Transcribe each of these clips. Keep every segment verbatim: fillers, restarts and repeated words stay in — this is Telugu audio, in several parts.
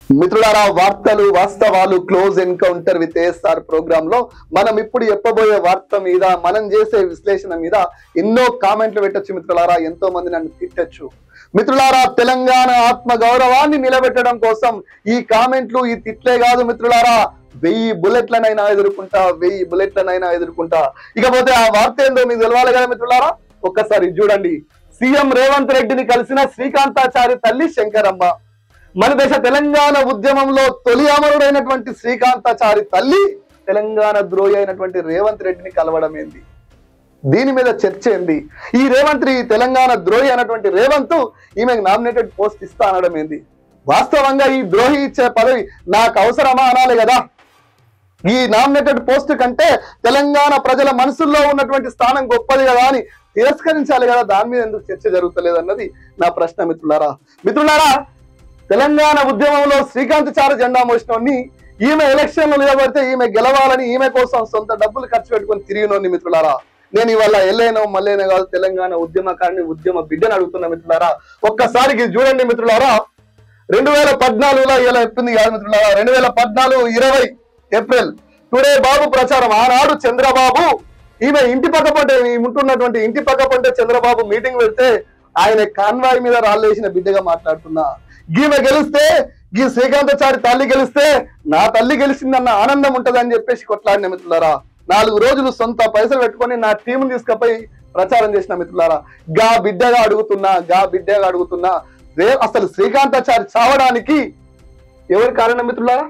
మిత్రులారా, వార్తలు వాస్తవాలు close encounter with ASR programme లో మనం ఇప్పుడు చెప్పబోయే వార్త మీద, మనం చేసే విశ్లేషణ మీద ఎన్నో కామెంట్లు పెట్టొచ్చు మిత్రులారా. ఎంతో మంది నన్ను తిట్టచ్చు మిత్రులారా. తెలంగాణ ఆత్మ గౌరవాన్ని నిలబెట్టడం కోసం ఈ కామెంట్లు, ఈ తిట్లే కాదు మిత్రులారా, వెయ్యి బుల్లెట్లనైనా ఎదుర్కొంటా, వెయ్యి బుల్లెట్లనైనా ఎదుర్కొంటా. ఇకపోతే ఆ వార్త ఏందో మీకు తెలవాలి కదా మిత్రులారా. ఒక్కసారి చూడండి. సీఎం రేవంత్ రెడ్డిని కలిసిన శ్రీకాంతాచారి తల్లి శంకరమ్మ. మన దేశ తెలంగాణ ఉద్యమంలో తొలి అమరుడైనటువంటి శ్రీకాంతాచారి తల్లి తెలంగాణ ద్రోహి అయినటువంటి రేవంత్ రెడ్డిని కలవడం ఏంది? దీని మీద చర్చ ఏంది? ఈ రేవంత్ ఈ తెలంగాణ ద్రోహి అయినటువంటి రేవంత్ ఈమెకు నామినేటెడ్ పోస్ట్ ఇస్తా అనడం ఏంది? వాస్తవంగా ఈ ద్రోహి ఇచ్చే పదవి నాకు అవసరమా అనాలి కదా. ఈ నామినేటెడ్ పోస్ట్ కంటే తెలంగాణ ప్రజల మనసుల్లో ఉన్నటువంటి స్థానం గొప్పది కదా అని తిరస్కరించాలి కదా. దాని మీద ఎందుకు చర్చ జరుగుతలేదు అన్నది నా ప్రశ్న మిత్రులారా. మిత్రులారా, తెలంగాణ ఉద్యమంలో శ్రీకాంతాచారి జెండా మోసినోని, ఈమె ఎలక్షన్ లో నిలబడితే ఈమె గెలవాలని ఈమె కోసం సొంత డబ్బులు ఖర్చు పెట్టుకొని తిరిగినోని మిత్రులారా. నేను ఇవాళ ఎల్లేనో మళ్ళేనో కాదు, తెలంగాణ ఉద్యమకారిని, ఉద్యమ బిడ్డను అడుగుతున్నా మిత్రులారా. ఒక్కసారికి చూడండి మిత్రులారా. రెండు వేల పద్నాలుగులో ఇలా చెప్పింది కాదు మిత్రులారా. రెండు వేల పద్నాలుగు ఇరవై ఏప్రిల్ టుడే బాబు ప్రచారం. ఆనాడు చంద్రబాబు ఈమె ఇంటి పక్క పంటే ఉంటున్నటువంటి ఇంటి పక్క పంటే చంద్రబాబు మీటింగ్ పెడితే ఆయన కాన్వాయ్ మీద రాళ్ళేసిన బిడ్డగా మాట్లాడుతున్నా. ఈమె గెలిస్తే, ఈ శ్రీకాంతాచారి తల్లి గెలిస్తే నా తల్లి గెలిచిందన్న ఆనందం ఉంటదని చెప్పేసి కొట్లాడిన మిత్రులారా. నాలుగు రోజులు సొంత పైసలు పెట్టుకొని నా టీంని తీసుకుపోయి ప్రచారం చేసిన మిత్రులారా. గా బిడ్డగా అడుగుతున్నా, గా బిడ్డగా అడుగుతున్నా, రే అసలు శ్రీకాంతాచారి చావడానికి ఎవరి కారణం మిత్రులారా?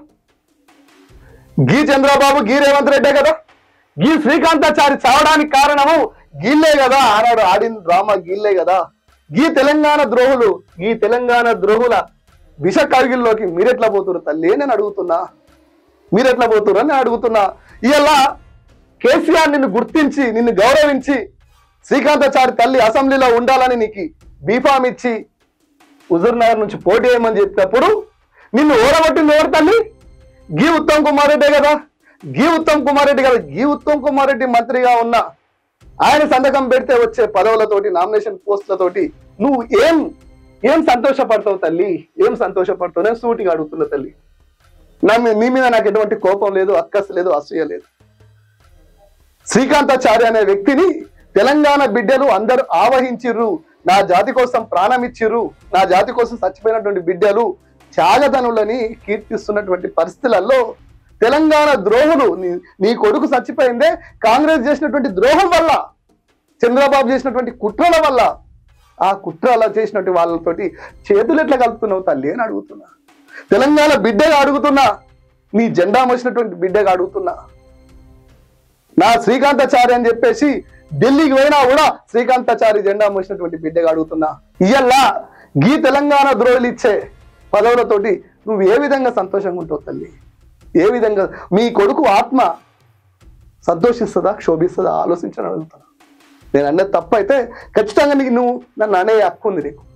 గీ చంద్రబాబు, గీ రేవంత్ రెడ్డే కదా. గీ శ్రీకాంతాచారి చావడానికి కారణము గీళ్ళే కదా. ఆనాడు ఆడిన డ్రామా గీళ్ళే కదా. ఈ తెలంగాణ ద్రోహులు, ఈ తెలంగాణ ద్రోహుల విష కవిగిల్లోకి మీరెట్లా పోతున్నారు తల్లి నేను అడుగుతున్నా. మీరెట్లా పోతున్నారు అని అడుగుతున్నా. ఇలా కేసీఆర్ నిన్ను గుర్తించి, నిన్ను గౌరవించి శ్రీకాంతాచారి తల్లి అసెంబ్లీలో ఉండాలని నీకు బీఫామ్ ఇచ్చి హుజూర్ నగర్ నుంచి పోటీ చేయమని చెప్పినప్పుడు నిన్ను ఓడగొట్టింది ఎవరు తల్లి? గీ ఉత్తమ్ కుమార్ రెడ్డే కదా. గీ ఉత్తమ్ కుమార్ రెడ్డి కదా. గీ ఉత్తమ్ కుమార్ రెడ్డి మంత్రిగా ఉన్నా ఆయన సంతకం పెడితే వచ్చే పదవులతోటి, నామినేషన్ పోస్టులతోటి నువ్వు ఏం ఏం సంతోషపడతావు తల్లి? ఏం సంతోషపడతావు? నేను సూటిగా అడుగుతున్నా తల్లి. నా నీ మీద నాకు ఎటువంటి కోపం లేదు, అక్కస్ లేదు, అసూయ లేదు. శ్రీకాంతాచారి అనే వ్యక్తిని తెలంగాణ బిడ్డలు అందరూ ఆవహించిర్రు. నా జాతి కోసం ప్రాణం ఇచ్చిర్రు. నా జాతి కోసం చచ్చిపోయినటువంటి బిడ్డలు త్యాగధనులని కీర్తిస్తున్నటువంటి పరిస్థితులలో తెలంగాణ ద్రోహులు, నీ కొడుకు చచ్చిపోయిందే కాంగ్రెస్ చేసినటువంటి ద్రోహం వల్ల, చంద్రబాబు చేసినటువంటి కుట్రల వల్ల. ఆ కుట్రల చేసినటువంటి వాళ్ళతోటి చేతులు ఎట్లా కలుపుతున్నావు తల్లి అని అడుగుతున్నా. తెలంగాణ బిడ్డగా అడుగుతున్నా, నీ జెండా మోసినటువంటి బిడ్డగా అడుగుతున్నా. నా శ్రీకాంతాచారి అని చెప్పేసి ఢిల్లీకి పోయినా కూడా శ్రీకాంతాచారి జెండా మోసినటువంటి బిడ్డగా అడుగుతున్నా. ఇయ్యల్లా గీ తెలంగాణ ద్రోహులు ఇచ్చే పదవులతోటి నువ్వు ఏ విధంగా సంతోషంగా ఉంటావు తల్లి? ఏ విధంగా మీ కొడుకు ఆత్మ సంతోషిస్తుందా, క్షోభిస్తుందా? ఆలోచించని అడుగుతున్నా. నేను అన్నది తప్పు అయితే ఖచ్చితంగా నీకు నువ్వు నన్ను అనే హక్కు ఉంది నీకు.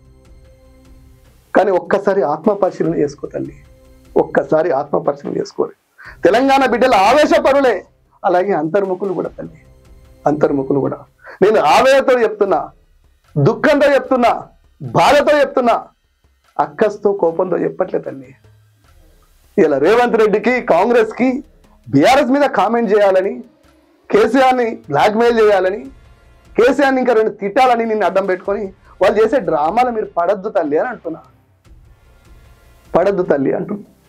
కానీ ఒక్కసారి ఆత్మ పరిశీలన చేసుకో తల్లి. ఒక్కసారి ఆత్మ పరిశీలన చేసుకోరు. తెలంగాణ బిడ్డల ఆవేశపరులే, అలాగే అంతర్ముఖులు కూడా తల్లి, అంతర్ముఖులు కూడా. నేను ఆవేశతో చెప్తున్నా, దుఃఖంతో చెప్తున్నా, బాధతో చెప్తున్నా, అక్కస్తో కోపంతో చెప్పట్లే తల్లి. ఇలా రేవంత్ రెడ్డికి, కాంగ్రెస్ కి, బీఆర్ఎస్ మీద కామెంట్ చేయాలని, కేసీఆర్ని బ్లాక్మెయిల్ చేయాలని, కేసీఆర్ని ఇంకా రెండు తిట్టాలని నిన్ను అడ్డం పెట్టుకొని వాళ్ళు చేసే డ్రామాలు మీరు పడద్దు తల్లి అని అంటున్నా. పడద్దు తల్లి అంటున్నా.